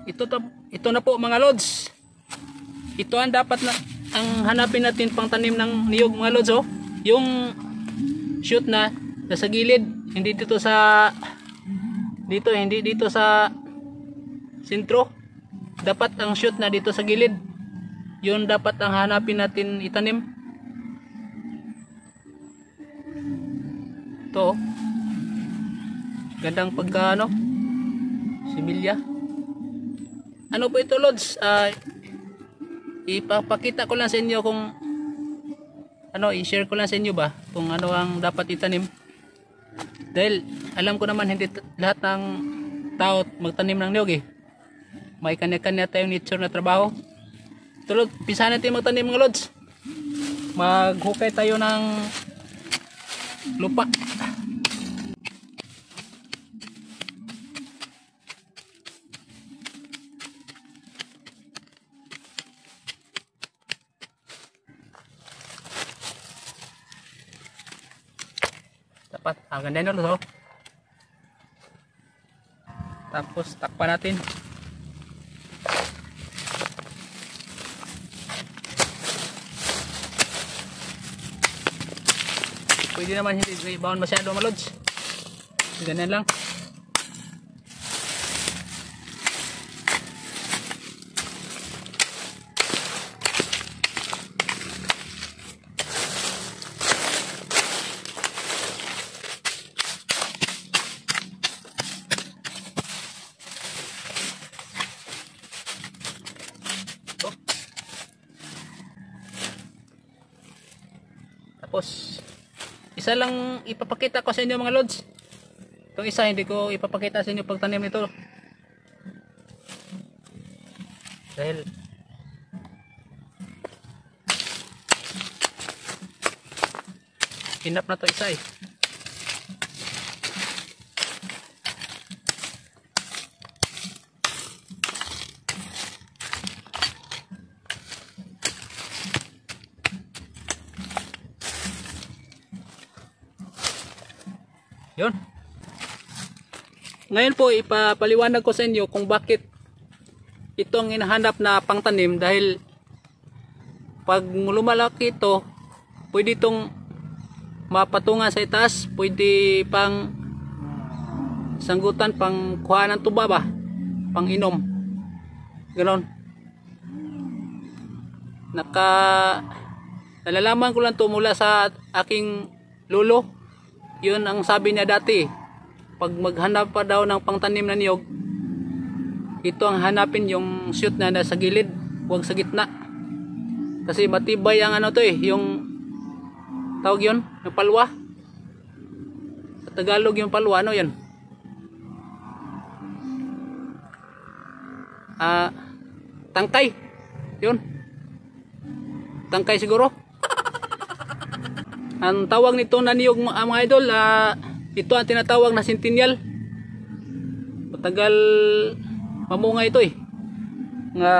ito na po mga lods. Ito ang dapat na ang hanapin natin pang tanim ng niyog mga lods, oh. Yung shoot na nasa gilid, hindi dito sa hindi dito sa sentro. Dapat ang shoot na dito sa gilid. Yun dapat ang hanapin natin itanim. Ito, oh. Gandang pagka similya. Ano po ito lods? Ipapakita ko lang sa inyo kung i-share ko lang sa inyo ba kung ano ang dapat itanim. Dahil alam ko naman hindi lahat ng tao magtanim ng niyog eh. May kanya-kanya tayong nature na trabaho. Tulad, pisahan natin magtanim mga lods. Maghukay tayo ng lupa. Dapat, ganda nyo lods, oh. Tapos takpan natin. Pwede naman hindi rebound masyado mga lods. Ganyan lang. Tapos isa lang ipapakita ko sa inyo mga lods. Itong isa hindi ko ipapakita sa inyo pagtanim nito. Dahil hinap na to isa eh. Yun. Ngayon po ipapaliwanag ko sa inyo kung bakit itong hinahanap na pangtanim, dahil pag lumalaki ito, pwede itong mapatungan sa itaas, pwede pang sanggutan, pang kuha ng tuba ba, pang inom. Ganon. Nalalaman ko lang to mula sa aking lolo. Yun ang sabi niya dati, pag maghanap pa daw ng pangtanim na niyog, ito ang hanapin, yung shoot na nasa gilid, huwag sa gitna. Kasi matibay ang to eh, yung tawag yun, yung palwa. Sa Tagalog yung palwa, ano yun? Tangkay. Yun. Tangkay siguro. Ang tawag nito na niyog mga idol, ito ang tinatawag na centennial. Matagal mamunga ito eh. Nga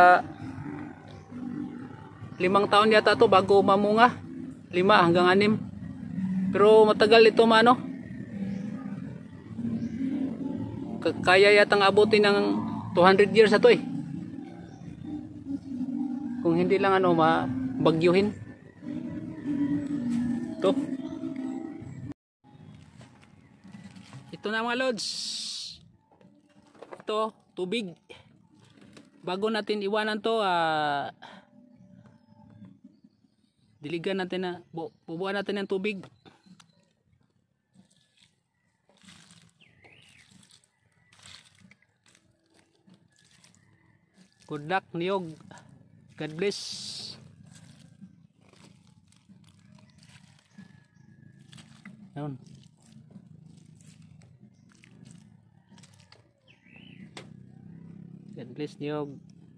5 taon yata to bago mamunga. 5 hanggang 6. Pero matagal ito kaya yatang abutin ng 200 years na to eh. Kung hindi lang mabagyuhin. Ito na mga lods. Ito, tubig. Bago natin iwanan to, diligan natin bubuan natin ng tubig. Good luck niyog. God bless. Yun. God bless niyog.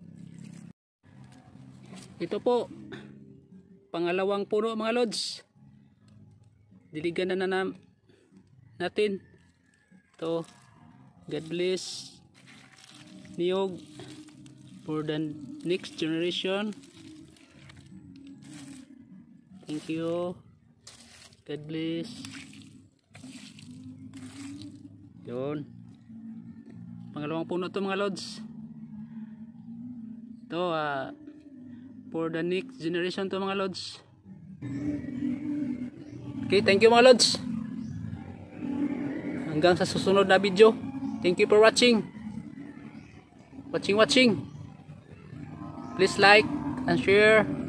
Ito po, pangalawang puno mga lods. Diligan na natin. Ito, God bless niyog for the next generation. Thank you. God bless. Yun. Pangalawang puno to mga lods. Ito, for the next generation to mga lods. Okay, thank you mga lods. Hanggang sa susunod na video. Thank you for watching. Watching. Please like and share.